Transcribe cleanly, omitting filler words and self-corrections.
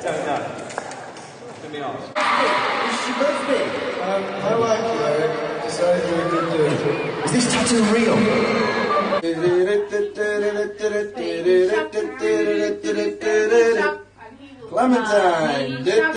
No. Let me off. It's your birthday. I like it. Decided we could do it. Is this tattoo real? Clementine.